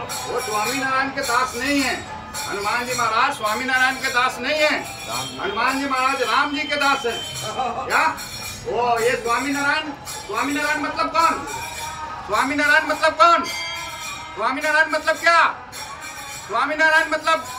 वो स्वामीनारायण के दास नहीं है। हनुमान जी महाराज स्वामीनारायण के दास नहीं है। हनुमान जी महाराज राम जी के दास है। क्या वो ये स्वामीनारायण, स्वामीनारायण मतलब कौन? स्वामीनारायण मतलब कौन? स्वामीनारायण मतलब क्या? स्वामीनारायण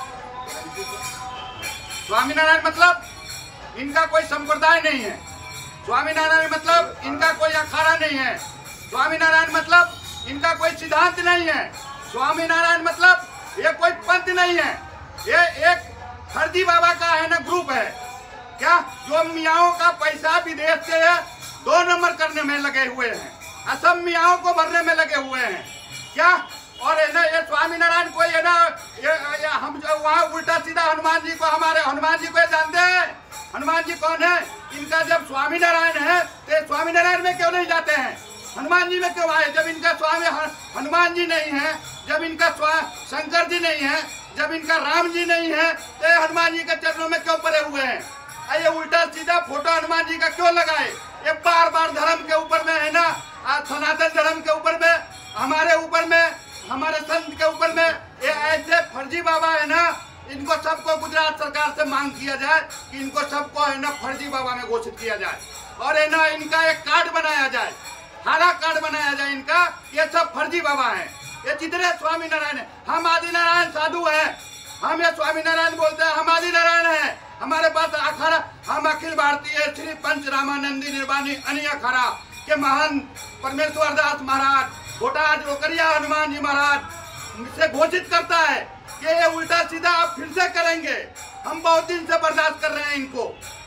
मतलब इनका कोई संप्रदाय नहीं है। स्वामीनारायण मतलब इनका कोई अखाड़ा नहीं है। स्वामीनारायण मतलब इनका कोई सिद्धांत नहीं है। स्वामीनारायण मतलब ये कोई पंथ नहीं है। ये एक फर्जी बाबा का है ना ग्रुप है क्या, जो मियाओं का पैसा विदेश से 2 नंबर करने में लगे हुए हैं, असम मियाओं को भरने में लगे हुए हैं क्या। और है ना ये स्वामीनारायण कोई है ना ये हम जो वहाँ उल्टा सीधा हनुमान जी को, हमारे हनुमान जी को जानते हैं। हनुमान जी कौन है? इनका जब स्वामीनारायण है तो स्वामीनारायण में क्यों नहीं जाते हैं? हनुमान जी में क्यों आए? जब इनका स्वामी हनुमान जी नहीं है, जब इनका शंकर जी नहीं है, जब इनका राम जी नहीं है, तो हनुमान जी के चरणों में क्यों पड़े हुए हैं? ये उल्टा सीधा फोटो हनुमान जी का क्यों लगाए? ये बार बार धर्म के ऊपर में है ना, सनातन धर्म के ऊपर में, हमारे ऊपर में, हमारे संत के ऊपर में ये ऐसे फर्जी बाबा है ना, इनको सबको गुजरात सरकार से मांग किया जाए कि इनको सबको है ना फर्जी बाबा में घोषित किया जाए और है ना इनका एक कार्ड बनाया जाए, हरा कार्ड बनाया जाए इनका। ये सब फर्जी बाबा हैं। ये जितने स्वामीनारायण है, हम आदिनारायण साधु हैं। हम ये स्वामीनारायण बोलते हैं, हम आदिनारायण हैं। हमारे पास अखाड़ा, हम अखिल भारतीय श्री पंच रामानंदी निर्वाणी अनी अखाड़ा के महान परमेश्वर दास महाराज बोटाज रोकरिया हनुमान जी महाराज से घोषित करता है कि ये उल्टा सीधा आप फिर से करेंगे। हम बहुत दिन से बर्दाश्त कर रहे हैं इनको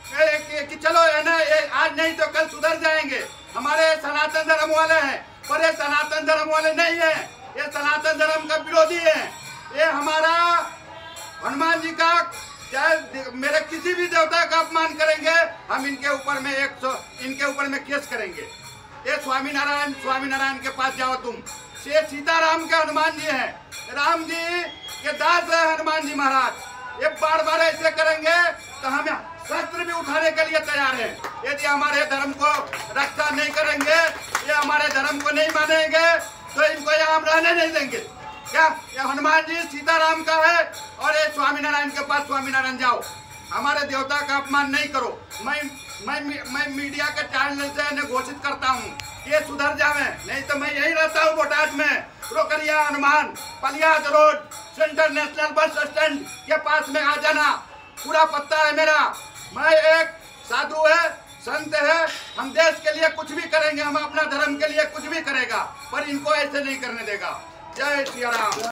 कि चलो है ना ये आज नहीं तो कल सुधर जाएंगे। हमारे सनातन धर्म वाले हैं, पर ये सनातन धर्म वाले नहीं है, ये सनातन धर्म का विरोधी है। ये हमारा हनुमान जी का चाहे मेरे किसी भी देवता का अपमान करेंगे, हम इनके ऊपर में केस करेंगे। ये स्वामीनारायण के पास जाओ तुम, ये सीताराम के हनुमान जी हैं, राम जी के दास है हनुमान जी महाराज। ये बार बार ऐसे करेंगे तो हम शस्त्र भी उठाने के लिए तैयार हैं। यदि हमारे धर्म को रक्षा नहीं करेंगे, ये हमारे धर्म को नहीं मानेंगे, तो इनको यहाँ हम रहने नहीं देंगे। क्या ये हनुमान जी सीताराम का है और ये स्वामीनारायण के पास स्वामीनारायण जाओ, हमारे देवता का अपमान नहीं करो। मैं मीडिया के चैनल से घोषित करता हूँ ये सुधर जावे, नहीं तो मैं यही रहता हूँ बोटाज में, Rokadia Hanuman Paliyad road centre national bus stand के पास में आ जाना। पूरा पत्ता है मेरा। मैं एक साधु है, संत है, हम देश के लिए कुछ भी करेंगे, हम अपना धर्म के लिए कुछ भी करेगा, पर इनको ऐसे नहीं करने देगा। जय श्री राम।